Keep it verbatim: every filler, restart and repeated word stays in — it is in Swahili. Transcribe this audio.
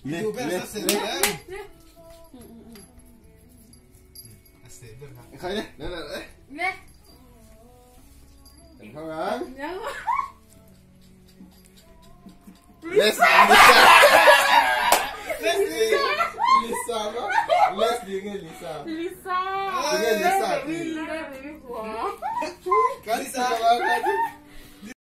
Video ben Les, sa les. seven. Yeah. Seven ha. Ikaw na. Na na. Eh. Yeah. Ikaw lang. Yeah. Les. Lisa. Leslie. Lisa ba? Leslie nga Lisa. Lisa. Sige, Lisa. Baby, baby ko. Kasi ka ba?